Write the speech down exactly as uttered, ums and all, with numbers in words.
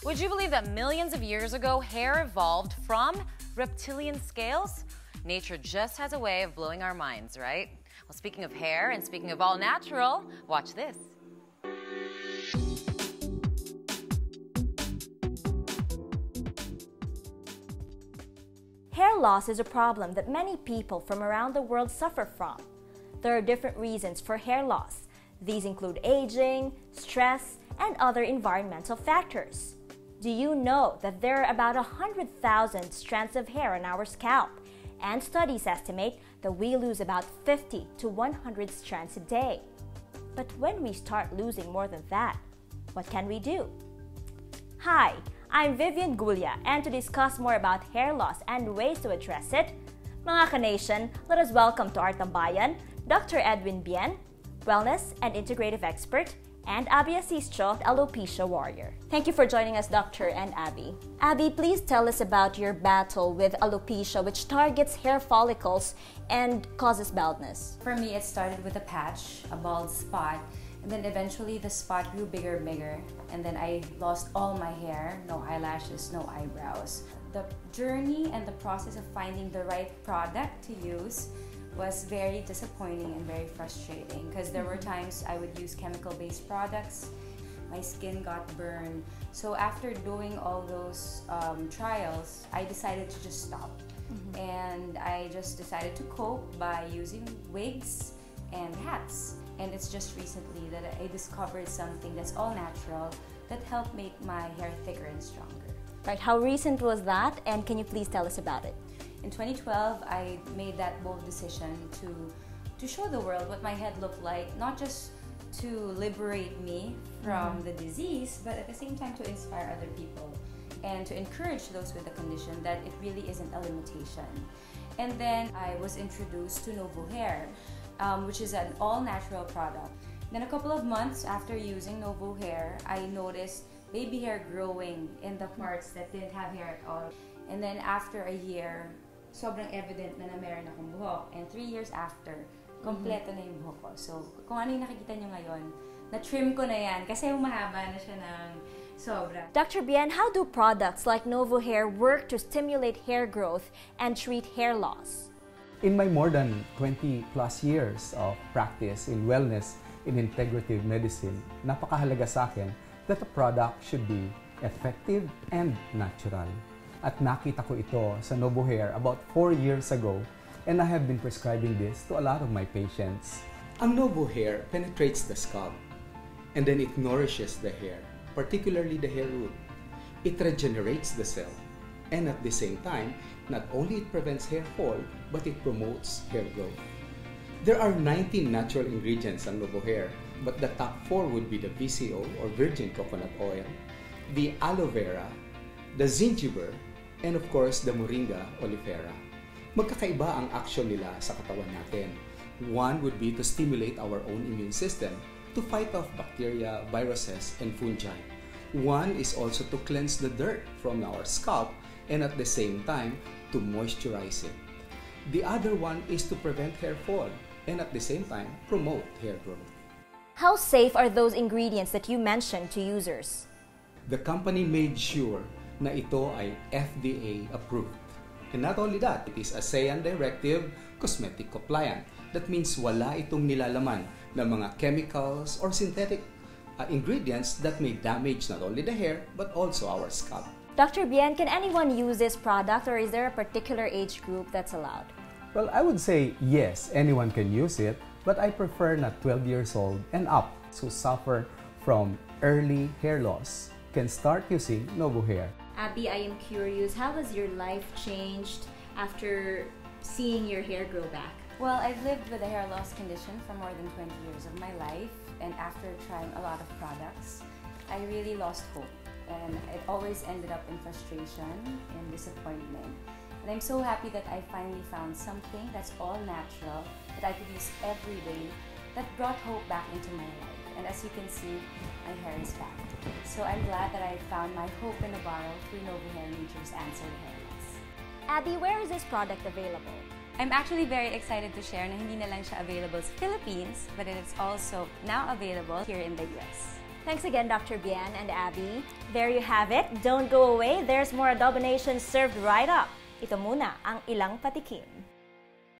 Would you believe that millions of years ago, hair evolved from reptilian scales? Nature just has a way of blowing our minds, right? Well, speaking of hair and speaking of all natural, watch this. Hair loss is a problem that many people from around the world suffer from. There are different reasons for hair loss. These include aging, stress, and other environmental factors. Do you know that there are about one hundred thousand strands of hair on our scalp? And studies estimate that we lose about fifty to one hundred strands a day. But when we start losing more than that, what can we do? Hi, I'm Vivian Gulia, and to discuss more about hair loss and ways to address it, mga ka-nation, let us welcome to our tambayan, Doctor Edwin Bien, wellness and integrative expert, and Abby Asistio, alopecia warrior. Thank you for joining us, Doctor and Abby. Abby, please tell us about your battle with alopecia, which targets hair follicles and causes baldness. For me, it started with a patch, a bald spot, and then eventually the spot grew bigger and bigger, and then I lost all my hair, no eyelashes, no eyebrows. The journey and the process of finding the right product to use was very disappointing and very frustrating because there were times I would use chemical-based products, my skin got burned. So after doing all those um, trials, I decided to just stop. Mm-hmm. And I just decided to cope by using wigs and hats. And it's just recently that I discovered something that's all natural that helped make my hair thicker and stronger. Right, how recent was that, and can you please tell us about it? In twenty twelve, I made that bold decision to, to show the world what my head looked like, not just to liberate me from mm-hmm. the disease, but at the same time to inspire other people and to encourage those with the condition that it really isn't a limitation. And then I was introduced to Novuhair, um, which is an all-natural product. Then a couple of months after using Novuhair, I noticed baby hair growing in the parts that didn't have hair at all. And then after a year, sobrang evident na na meron akong buhok. And three years after, kompleto na yung buhok ko. So, kung ano yung nakikita nyo ngayon, na-trim ko na yan kasi humahaba na siya ng sobra. Doctor Bien, how do products like Novuhair work to stimulate hair growth and treat hair loss? In my more than twenty plus years of practice in wellness in integrative medicine, napakahalaga sa akin that a product should be effective and natural. At nakita ko ito sa Novuhair about four years ago, and I have been prescribing this to a lot of my patients. Ang Novuhair penetrates the scalp, and then it nourishes the hair, particularly the hair root. It regenerates the cell, and at the same time, not only it prevents hair fall, but it promotes hair growth. There are nineteen natural ingredients in Novuhair, but the top four would be the V C O or virgin coconut oil, the aloe vera, the gingiber, and of course the moringa oleifera. Magkakaiba ang action nila sa katawan natin. One would be to stimulate our own immune system to fight off bacteria, viruses, and fungi. One is also to cleanse the dirt from our scalp and at the same time to moisturize it. The other one is to prevent hair fall and at the same time promote hair growth. How safe are those ingredients that you mentioned to users? The company made sure na ito ay F D A approved. And not only that, it is ASEAN Directive Cosmetic Compliant. That means wala itong nilalaman ng mga chemicals or synthetic uh, ingredients that may damage not only the hair but also our scalp. Doctor Bien, can anyone use this product or is there a particular age group that's allowed? Well, I would say yes, anyone can use it, but I prefer not twelve years old and up who suffer from early hair loss can start using Novuhair. Abby, I am curious, how has your life changed after seeing your hair grow back? Well, I've lived with a hair loss condition for more than twenty years of my life, and after trying a lot of products, I really lost hope, and it always ended up in frustration and disappointment. And I'm so happy that I finally found something that's all natural, that I could use every day, that brought hope back into my life. And as you can see, my hair is back. So I'm glad that I found my hope in a bottle through Novuhair Nature's Answer to Hair Loss. Abby, where is this product available? I'm actually very excited to share na hindi na lang siya available sa Philippines, but it is also now available here in the U S. Thanks again, Doctor Bien and Abby. There you have it. Don't go away. There's more Adobo Nation served right up. Ito muna ang ilang patikim.